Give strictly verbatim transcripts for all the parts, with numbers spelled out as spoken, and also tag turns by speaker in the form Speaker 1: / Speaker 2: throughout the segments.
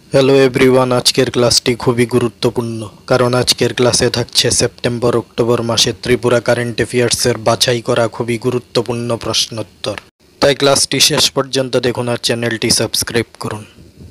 Speaker 1: Hello everyone, আজকের ক্লাসটি খুবই গুরুত্বপূর্ণ কারণ আজকের ক্লাসে থাকছে সেপ্টেম্বর অক্টোবর মাসে ত্রিপুরা কারেন্ট অ্যাফেয়ার্সের বাছাই করা খুবই গুরুত্বপূর্ণ প্রশ্নোত্তর। তাই ক্লাসটি শেষ পর্যন্ত দেখুন আর চ্যানেলটি সাবস্ক্রাইব করুন।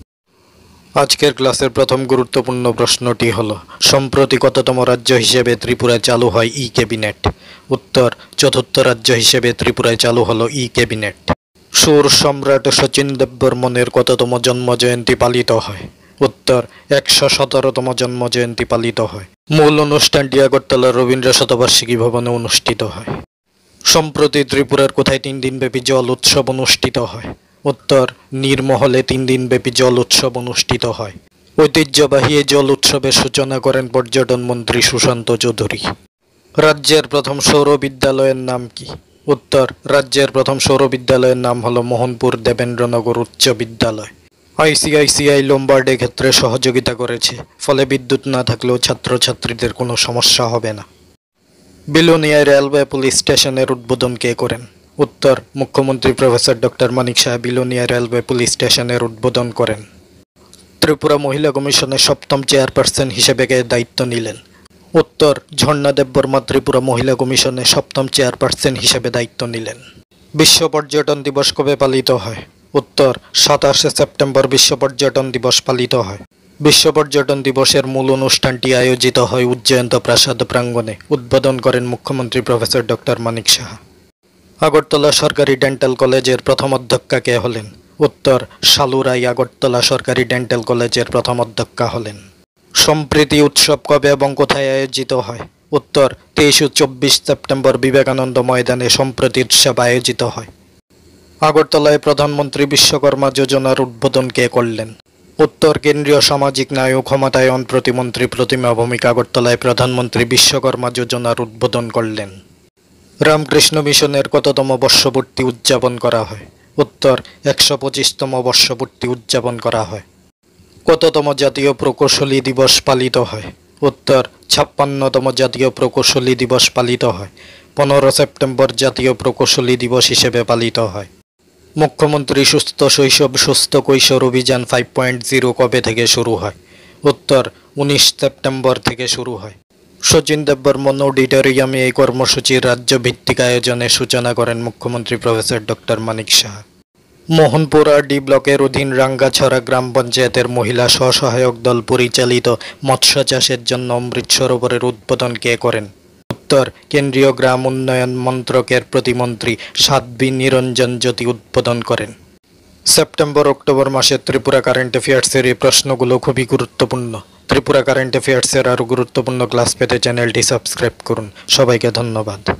Speaker 1: আজকের ক্লাসের প্রথম গুরুত্বপূর্ণ প্রশ্নটি হলো, সম্প্রতি কততম রাজ্য হিসেবে ত্রিপুরায় চালু হয় ই ক্যাবিনেট? উত্তর, চতুর্থ রাজ্য হিসেবে ত্রিপুরায় চালু হলো ই ক্যাবিনেট। সুর সম্রাট শচীন দেববর্মনের কততম জন্মজয়ন্তী পালিত হয়? উত্তর, একশো সতেরোতম জন্মজয়ন্তী পালিত হয়। মূল অনুষ্ঠানটি আগরতলা রবীন্দ্র শতবার্ষিকী ভবনে অনুষ্ঠিত হয়। সম্প্রতি ত্রিপুরার কোথায় তিন দিনব্যাপী জল উৎসব অনুষ্ঠিত হয়? উত্তর, নীরমহলে তিন দিনব্যাপী জল উৎসব অনুষ্ঠিত হয়। ঐতিহ্যবাহী এই জল উৎসবের সূচনা করেন পর্যটন মন্ত্রী সুশান্ত চৌধুরী। রাজ্যের প্রথম সৌর বিদ্যালয়ের নাম কি? উত্তর, রাজ্যের প্রথম সৌর বিদ্যালয়ের নাম হল মোহনপুর দেবেন্দ্রনগর উচ্চ বিদ্যালয়। আইসিআইসিআই লোম্বার্ডে ক্ষেত্রে সহযোগিতা করেছে, ফলে বিদ্যুৎ না থাকলেও ছাত্রছাত্রীদের কোনো সমস্যা হবে না। বিলোনিয়ায় রেলওয়ে পুলিশ স্টেশনের উদ্বোধন কে করেন? উত্তর, মুখ্যমন্ত্রী professor doctor Manik Saha Belonia railway police স্টেশনের উদ্বোধন করেন। ত্রিপুরা মহিলা কমিশনের সপ্তম চেয়ারপারসন হিসেবে কে দায়িত্ব নিলেন? উত্তর, ঝর্ণা দেববর্মা ত্রিপুরা মহিলা কমিশনের সপ্তম চেয়ারপারসন হিসেবে দায়িত্ব নিলেন। বিশ্ব পর্যটন দিবস কবে পালিত হয়? উত্তর, সাতাশে সেপ্টেম্বর বিশ্ব পর্যটন দিবস পালিত হয়। বিশ্ব পর্যটন দিবসের মূল অনুষ্ঠানটি আয়োজিত হয় উজ্জয়ন্ত প্রাসাদ প্রাঙ্গণে। উদ্বোধন করেন মুখ্যমন্ত্রী প্রফেসর ডক্টর মানিক শাহ। আগরতলা সরকারি ডেন্টাল কলেজের প্রথম অধ্যক্ষা কে হলেন? উত্তর, শালুরাই আগরতলা সরকারি ডেন্টাল কলেজের প্রথম অধ্যক্ষা হলেন। সম্প্রীতি উৎসব কবে এবং কোথায় আয়োজিত হয়? উত্তর, তেইশ ও চব্বিশ সেপ্টেম্বর বিবেকানন্দ ময়দানে সম্প্রীতি উৎসব আয়োজিত হয়। আগরতলায় প্রধানমন্ত্রী বিশ্বকর্মা যোজনার উদ্বোধন কে করলেন? উত্তর, কেন্দ্রীয় সামাজিক ন্যায় ও ক্ষমতায়ন প্রতিমন্ত্রী প্রতিমা ভৌমিক আগরতলায় প্রধানমন্ত্রী বিশ্বকর্মা যোজনার উদ্বোধন করলেন। রামকৃষ্ণ মিশনের কততম বর্ষপূর্তি উদযাপন করা হয়? উত্তর, একশো পঁচিশতম বর্ষপূর্তি উদযাপন করা হয়। কততম জাতীয় প্রকৌশলী দিবস পালিত হয়? উত্তর, ছাপ্পান্নতম জাতীয় প্রকৌশলী দিবস পালিত হয়। পনেরো সেপ্টেম্বর জাতীয় প্রকৌশলী দিবস হিসেবে পালিত হয়। মুখ্যমন্ত্রী সুস্থ শৈশব সুস্থ কৈশোর অভিযান ফাইভ পয়েন্ট জিরো কবে থেকে শুরু হয়? উত্তর, উনিশ সেপ্টেম্বর থেকে শুরু হয়। শচীন দেববর্মন অডিটোরিয়ামে এই কর্মসূচির রাজ্যভিত্তিক আয়োজনের সূচনা করেন মুখ্যমন্ত্রী professor doctor Manik Saha. Mohanpur R D ব্লকের অধীন রাঙ্গাছড়া গ্রাম পঞ্চায়েতের মহিলা স্বসহায়ক দল পরিচালিত মৎস্য চাষের জন্য অমৃত সরোবরের উদ্বোধন কে করেন? উত্তর, কেন্দ্রীয় গ্রাম উন্নয়ন মন্ত্রকের প্রতিমন্ত্রী সাধ্বী নিরঞ্জন জ্যোতি উদ্বোধন করেন। সেপ্টেম্বর অক্টোবর মাসে ত্রিপুরা কারেন্ট অ্যাফেয়ার্সের এই প্রশ্নগুলো খুবই গুরুত্বপূর্ণ। ত্রিপুরা কারেন্ট অ্যাফেয়ার্সের আরও গুরুত্বপূর্ণ ক্লাস পেতে চ্যানেলটি সাবস্ক্রাইব করুন। সবাইকে ধন্যবাদ।